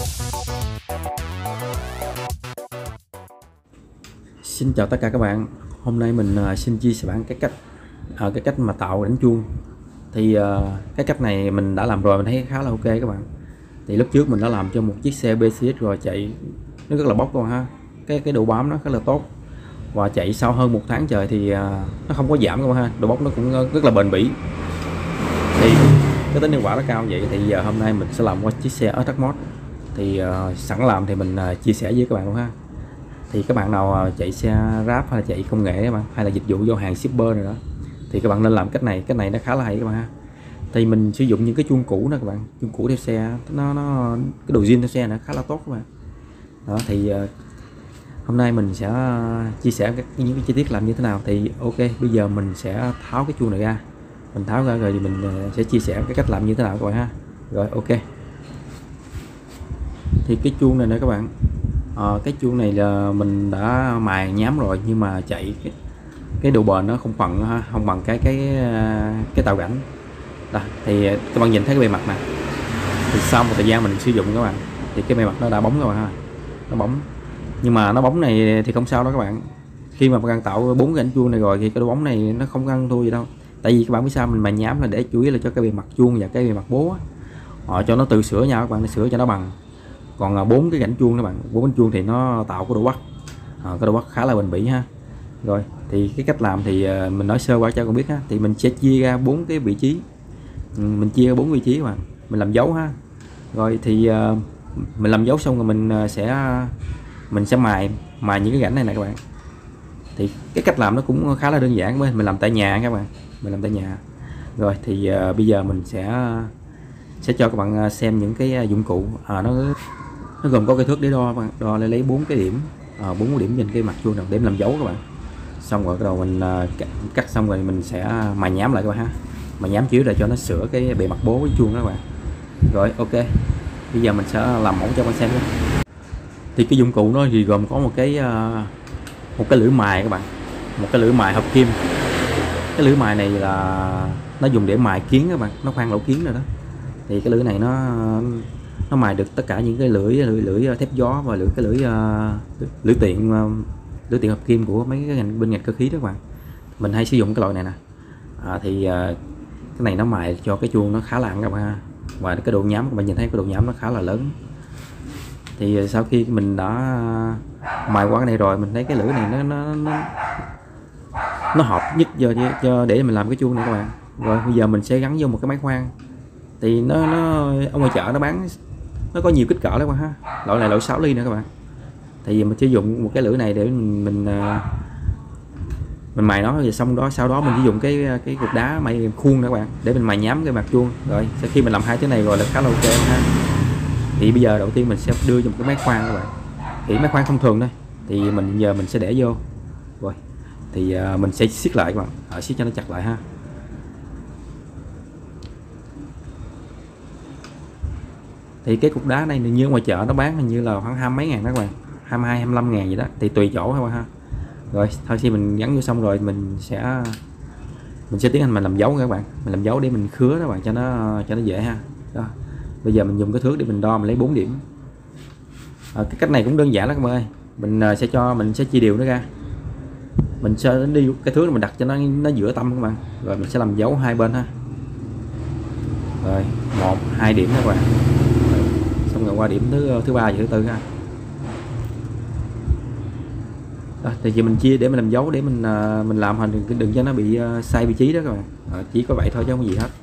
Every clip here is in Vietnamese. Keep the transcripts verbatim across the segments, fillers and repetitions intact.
Xin chào tất cả các bạn. Hôm nay mình uh, xin chia sẻ bạn cái cách uh, cái cách mà tạo đánh chuông. Thì uh, cái cách này mình đã làm rồi, mình thấy khá là ok các bạn. Thì lúc trước mình đã làm cho một chiếc xe bê xê ét rồi, chạy nó rất là bốc luôn ha. Cái cái độ bám nó khá là tốt. Và chạy sau hơn một tháng trời thì uh, nó không có giảm các bạn ha. Độ bốc nó cũng rất là bền bỉ. Thì cái tính hiệu quả nó cao vậy thì giờ hôm nay mình sẽ làm qua chiếc xe Attack Mod. Thì uh, sẵn làm thì mình uh, chia sẻ với các bạn luôn ha. Thì các bạn nào chạy xe Grab hay là chạy công nghệ các bạn, hay là dịch vụ giao hàng shipper này đó, thì các bạn nên làm cách này. Cái này nó khá là hay các bạn ha. Thì mình sử dụng những cái chuông cũ đó các bạn, chuông cũ theo xe, nó nó cái đồ zin theo xe nó khá là tốt các bạn. Đó thì uh, hôm nay mình sẽ chia sẻ các, những cái chi tiết làm như thế nào. Thì ok, bây giờ mình sẽ tháo cái chuông này ra, mình tháo ra rồi thì mình sẽ chia sẻ cái cách làm như thế nào các bạn ha. Rồi ok. Thì cái chuông này nè các bạn, à, cái chuông này là mình đã mài nhám rồi, nhưng mà chạy cái, cái độ bền nó không bằng không bằng cái cái cái tàu rảnh. Đó, thì các bạn nhìn thấy cái bề mặt này, thì sau một thời gian mình sử dụng các bạn, thì cái bề mặt nó đã bóng các bạn ha, nó bóng. Nhưng mà nó bóng này thì không sao đó các bạn. Khi mà bạn tạo bốn cái ảnh chuông này rồi thì cái độ bóng này nó không ăn thua gì đâu. Tại vì các bạn biết sao mình mài nhám là để chủ yếu là cho cái bề mặt chuông và cái bề mặt bố á, họ cho nó tự sửa nhau các bạn, để sửa cho nó bằng. Còn bốn cái rãnh chuông các bạn, bốn rãnh chuông thì nó tạo cái độ bắt, à, cái độ bắt khá là bền bỉ ha. Rồi thì cái cách làm thì uh, mình nói sơ qua cho con biết ha. Thì mình sẽ chia ra bốn cái vị trí, ừ, mình chia ra bốn vị trí mà mình làm dấu ha. Rồi thì uh, mình làm dấu xong rồi mình uh, sẽ mình sẽ mài mài những cái rãnh này nè các bạn. Thì cái cách làm nó cũng khá là đơn giản, mình làm tại nhà các bạn, mình làm tại nhà. Rồi thì uh, bây giờ mình sẽ sẽ cho các bạn xem những cái dụng cụ. À, nó nó gồm có cái thước để đo, đo lấy bốn cái điểm, bốn à, điểm trên cái mặt chuông nào để làm dấu các bạn. Xong rồi đầu mình uh, cắt xong rồi mình sẽ mài nhám lại các bạn ha. Mài nhám chiếu để cho nó sửa cái bề mặt bố với chuông đó các bạn. Rồi ok, bây giờ mình sẽ làm mẫu cho các bạn xem nhé. Thì cái dụng cụ nó thì gồm có một cái uh, một cái lưỡi mài các bạn, một cái lưỡi mài hợp kim. Cái lưỡi mài này là nó dùng để mài kiến các bạn, nó khoan lỗ kiến rồi đó. Thì cái lưỡi này nó nó mài được tất cả những cái lưỡi lưỡi, lưỡi thép gió và lưỡi cái lưỡi uh, lưỡi tiện uh, lưỡi tiện hợp kim của mấy cái ngành bên ngành cơ khí đó các bạn. Mình hay sử dụng cái loại này nè. À, thì uh, cái này nó mài cho cái chuông nó khá là ăn các bạn ha. Và cái độ nhám, các bạn nhìn thấy cái độ nhám nó khá là lớn. Thì uh, sau khi mình đã mài qua cái này rồi, mình thấy cái lưỡi này nó nó nó, nó hợp nhất cho, cho để mình làm cái chuông này các bạn. Rồi bây giờ mình sẽ gắn vô một cái máy khoan. Thì nó nó ở ngoài chợ nó bán, nó có nhiều kích cỡ đó các bạn ha. Loại này loại sáu ly nữa các bạn. Thì mình sử dụng một cái lưỡi này để mình mình, mình mài nó, rồi xong đó sau đó mình sử dụng cái cái cục đá mài khuôn nữa các bạn, để mình mài nhám cái mặt chuông. Rồi sau khi mình làm hai thứ này rồi là khá là ok ha. Thì bây giờ đầu tiên mình sẽ đưa cho một cái máy khoan các bạn. Thì máy khoan thông thường thôi. Thì mình giờ mình sẽ để vô. Rồi thì mình sẽ siết lại các bạn, ở siết cho nó chặt lại ha. Thì cái cục đá này như ngoài chợ nó bán hình như là khoảng hai mấy ngàn đó các bạn, hai mươi hai hai mươi lăm ngàn gì đó, thì tùy chỗ các bạn ha. Rồi sau khi mình gắn vô xong rồi mình sẽ mình sẽ tiến hành mình làm dấu các bạn, mình làm dấu để mình khứa các bạn cho nó cho nó dễ ha. Đó. Bây giờ mình dùng cái thước để mình đo, mình lấy bốn điểm. À, cái cách này cũng đơn giản lắm các bạn ơi. Mình sẽ cho mình sẽ chia đều nó ra, mình sẽ đi cái thước mình đặt cho nó nó giữa tâm các bạn. Rồi mình sẽ làm dấu hai bên ha. Rồi một hai điểm các bạn, xong rồi qua điểm thứ thứ ba và thứ tư ha. Đó, thì giờ mình chia để mình làm dấu, để mình mình làm hình đừng, đừng cho nó bị sai vị trí đó các bạn. À, chỉ có vậy thôi chứ không có gì hết.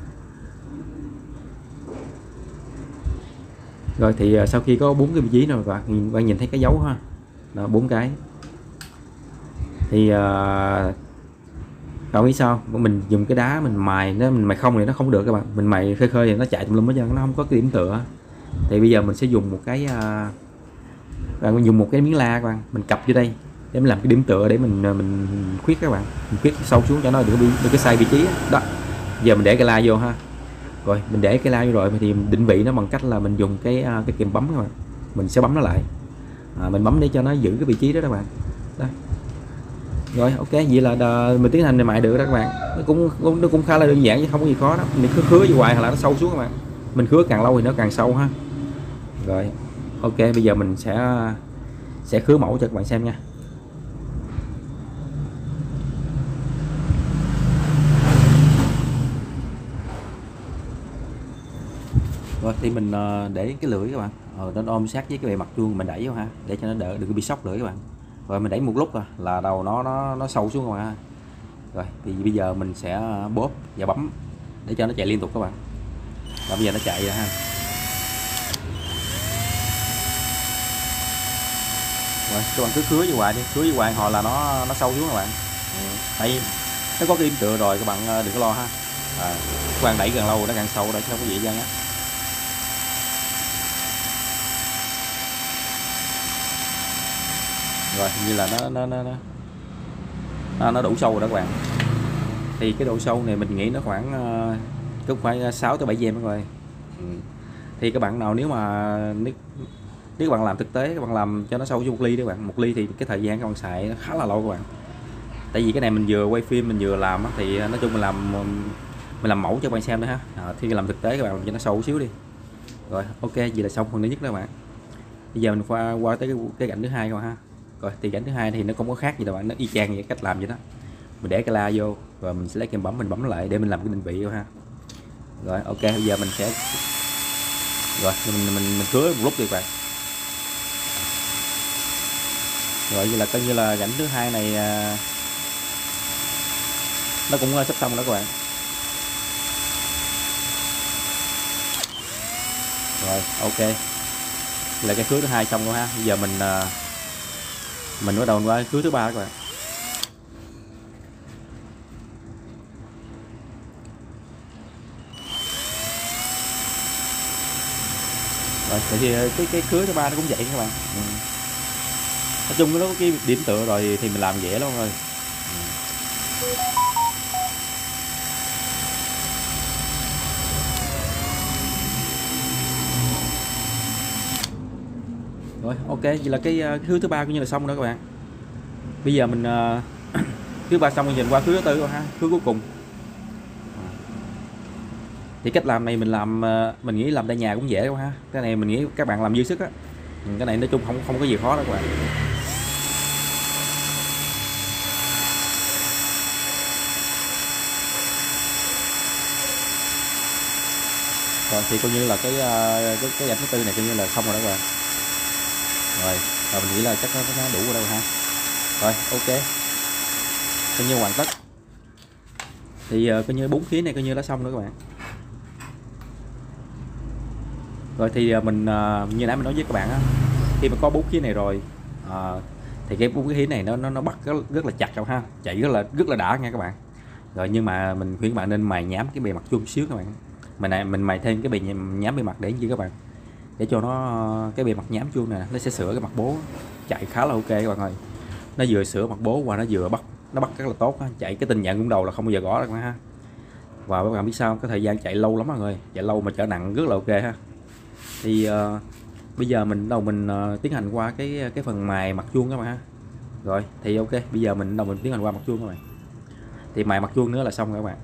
Rồi thì sau khi có bốn cái vị trí rồi các bạn, bạn nhìn thấy cái dấu ha, là bốn cái. Thì uh, bạn biết sao mình dùng cái đá mình mài nó, mình mài không thì nó không được các bạn, mình mài khơi khơi thì nó chạy tùm lum hết trơn, nó không có cái điểm tựa. Thì bây giờ mình sẽ dùng một cái uh, bạn dùng một cái miếng la các bạn, mình cặp vô đây để mình làm cái điểm tựa, để mình mình khuyết các bạn, mình khuyết sâu xuống cho nó đừng bị đừng có sai vị trí đó. Giờ mình để cái la vô ha. Rồi mình để cái la vô rồi thì định vị nó bằng cách là mình dùng cái cái kìm bấm các bạn, mình sẽ bấm nó lại. À, mình bấm để cho nó giữ cái vị trí đó các bạn. Đó. Rồi ok, vậy là đờ, mình tiến hành để mài được đó các bạn. Nó cũng nó cũng khá là đơn giản chứ không có gì khó đó. Mình cứ khứa vô hoài hoặc là nó sâu xuống các bạn. Mình khứa càng lâu thì nó càng sâu ha. Rồi ok, bây giờ mình sẽ sẽ khứa mẫu cho các bạn xem nha. Rồi thì mình để cái lưỡi các bạn, ờ, nó ôm sát với cái bề mặt chuông, mình đẩy vô ha, để cho nó đỡ đừng bị sốc lưỡi các bạn. Rồi mình đẩy một lúc à, là đầu nó nó nó sâu xuống các bạn ha. Rồi thì bây giờ mình sẽ bóp và bấm để cho nó chạy liên tục các bạn. Và bây giờ nó chạy rồi ha. Rồi các bạn cứ cứa vô hoài đi, cứa vô hoài hồi là nó nó sâu xuống các bạn. Ừ. Tại nó có cái im tựa rồi, các bạn đừng có lo ha. À, các bạn đẩy càng lâu nó càng sâu để không có gì ra nhé. Rồi như là nó nó nó nó, nó đủ sâu rồi đó các bạn. Thì cái độ sâu này mình nghĩ nó khoảng cũng phải sáu tới bảy giây các bạn. Ừ. Thì các bạn nào nếu mà nếu, nếu các bạn làm thực tế, các bạn làm cho nó sâu cho một ly đấy các bạn, một ly thì cái thời gian các bạn xài nó khá là lâu các bạn. Tại vì cái này mình vừa quay phim mình vừa làm thì nói chung mình làm mình làm mẫu cho các bạn xem nữa ha. À, thì làm thực tế các bạn làm cho nó sâu một xíu đi. Rồi ok, vậy là xong phần thứ nhất đó các bạn. Bây giờ mình qua qua tới cái, cái cảnh thứ hai các bạn ha. Rồi thì cảnh thứ hai thì nó không có khác gì đâu bạn, nó y chang vậy, cách làm vậy đó. Mình để cái la vô rồi mình sẽ lấy kem bấm mình bấm lại để mình làm cái định vị vô ha. Rồi ok, bây giờ mình sẽ rồi mình mình mình cứa một lúc đi các bạn. Rồi như là coi như là cảnh thứ hai này nó cũng sắp xong rồi đó các bạn. Rồi ok, là cái cứa thứ hai xong rồi ha. Bây giờ mình mình bắt đầu qua cứa thứ ba các bạn. Rồi thì cái cái cứa thứ ba nó cũng vậy các bạn. Ừ. Nói chung nó có cái điểm tựa rồi thì mình làm dễ lắm thôi. Ừ. Rồi ok, vậy là cái, cái khứa thứ ba cũng như là xong đó các bạn. Bây giờ mình uh, khứa ba xong, mình qua khứa thứ tư rồi ha, khứa cuối cùng. Thì cách làm này mình làm mình nghĩ làm tại nhà cũng dễ quá ha. Cái này mình nghĩ các bạn làm dư sức á. Cái này nói chung không không có gì khó đâu các bạn. Rồi thì coi như là cái cái cái ảnh thứ tư này coi như là xong rồi đó các bạn. Rồi, rồi mình nghĩ là chắc nó, nó đủ rồi đâu ha. Rồi ok, coi như hoàn tất. Thì uh, coi như bốn khía này coi như đã xong rồi các bạn. Rồi thì uh, mình uh, như nãy mình nói với các bạn á, khi mà có bốn khía này rồi uh, thì cái bốn cái khía này nó nó nó bắt rất, rất là chặt đâu ha, chạy rất là rất là đã nha các bạn. Rồi nhưng mà mình khuyên các bạn nên mài nhám cái bề mặt chuông xíu các bạn. Mình này mình mài thêm cái bề nhám bề mặt để gì các bạn, để cho nó cái bề mặt nhám chuông nè nó sẽ sửa cái mặt bố chạy khá là ok các bạn ơi. Nó vừa sửa mặt bố qua nó vừa bắt nó bắt rất là tốt ha. Chạy cái tình trạng cũng đầu là không bao giờ gõ được ha. Và các bạn biết sao, cái thời gian chạy lâu lắm mọi người, chạy lâu mà trở nặng rất là ok ha. Thì uh, bây giờ mình đầu mình uh, tiến hành qua cái cái phần mài mặt chuông các bạn ha. Rồi thì ok, bây giờ mình đầu mình tiến hành qua mặt chuông các bạn. Thì mài mặt chuông nữa là xong rồi các bạn.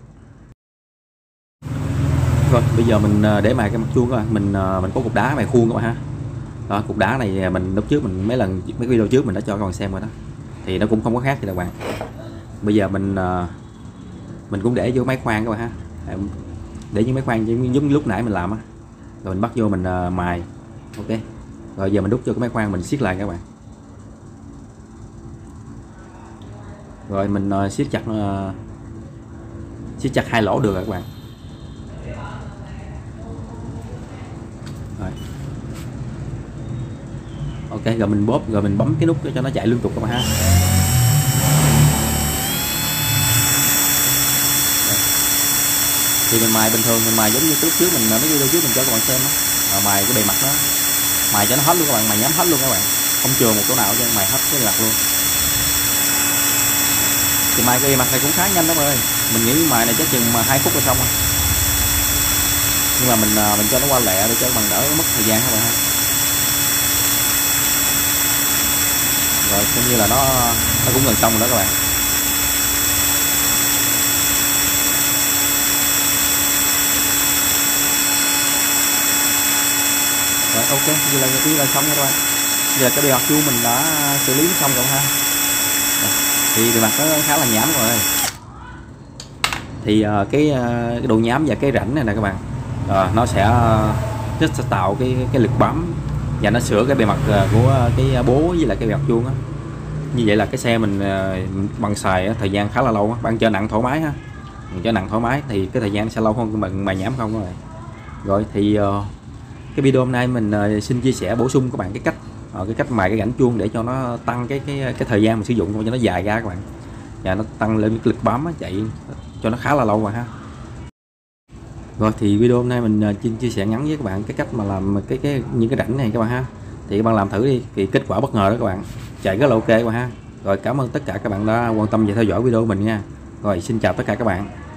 Rồi bây giờ mình để mài cái mặt chuông các bạn, mình mình có cục đá mài khuôn các bạn ha. Đó, cục đá này mình lúc trước mình mấy lần mấy video trước mình đã cho các bạn xem rồi đó, thì nó cũng không có khác gì đâu các bạn. Bây giờ mình mình cũng để vô máy khoan các bạn ha, để những máy khoan giống như lúc nãy mình làm á, rồi mình bắt vô mình mài. Ok, rồi giờ mình đút cho cái máy khoan mình siết lại các bạn. Rồi mình siết chặt siết chặt hai lỗ được rồi các bạn. Rồi. Ok, rồi mình bóp rồi mình bấm cái nút cho nó chạy liên tục các bạn ha. Rồi. Thì mình mài bình thường, mình mài giống như lúc trước mình mấy video trước mình cho các bạn xem đó. Mài cái bề mặt nó mài cho nó hết luôn các bạn, mài nhắm hết luôn các bạn, không chừa một chỗ nào cho mài hết cái mặt luôn. Thì mài cái bề mặt này cũng khá nhanh lắm ơi, mình nghĩ mài này chắc chừng mà hai phút là xong rồi. Nhưng mà mình mình cho nó qua lẹ để cho các bạn đỡ mất thời gian các bạn ha. Rồi coi như là nó nó cũng gần xong rồi đó các bạn. Rồi ok, vậy là như là xong rồi các bạn. Giờ cái bề mặt chuông mình đã xử lý xong rồi ha. Thì bề mặt nó khá là nhám rồi. Thì uh, cái, uh, cái độ nhám và cái rãnh này nè các bạn, uh, nó sẽ uh, nó sẽ tạo cái cái lực bám và nó sửa cái bề mặt uh, của cái bố với lại cái bề mặt chuông á. Như vậy là cái xe mình uh, bằng xài uh, thời gian khá là lâu á. Bạn chơi nặng thoải mái ha, mình chơi nặng thoải mái thì cái thời gian sẽ lâu hơn bằng mài nhám không các bạn. Rồi thì uh, cái video hôm nay mình uh, xin chia sẻ bổ sung các bạn cái cách uh, cái cách mài cái rãnh chuông để cho nó tăng cái cái cái thời gian mình sử dụng cho nó dài ra các bạn, và nó tăng lên cái lực bám á, chạy cho nó khá là lâu mà ha. Rồi thì video hôm nay mình xin chia sẻ ngắn với các bạn cái cách mà làm cái cái những cái rãnh này các bạn ha. Thì các bạn làm thử đi, thì kết quả bất ngờ đó các bạn, chạy rất là ok các bạn ha. Rồi cảm ơn tất cả các bạn đã quan tâm và theo dõi video của mình nha. Rồi xin chào tất cả các bạn.